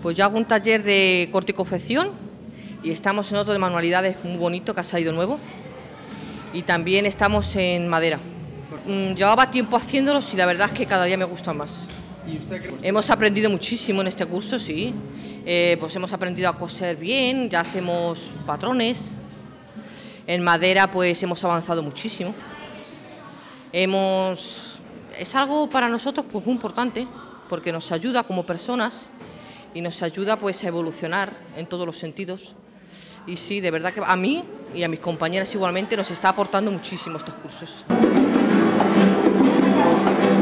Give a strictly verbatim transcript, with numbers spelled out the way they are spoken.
Pues yo hago un taller de corte y confección y estamos en otro de manualidades muy bonito que ha salido nuevo y también estamos en madera. Mm, llevaba tiempo haciéndolos y la verdad es que cada día me gustan más. ¿Y usted cree? Hemos aprendido muchísimo en este curso, sí. Eh, pues hemos aprendido a coser bien, ya hacemos patrones. En madera pues hemos avanzado muchísimo. Hemos... Es algo para nosotros pues muy importante porque nos ayuda como personas y nos ayuda pues a evolucionar en todos los sentidos. Y sí, de verdad que a mí y a mis compañeras igualmente nos está aportando muchísimo estos cursos.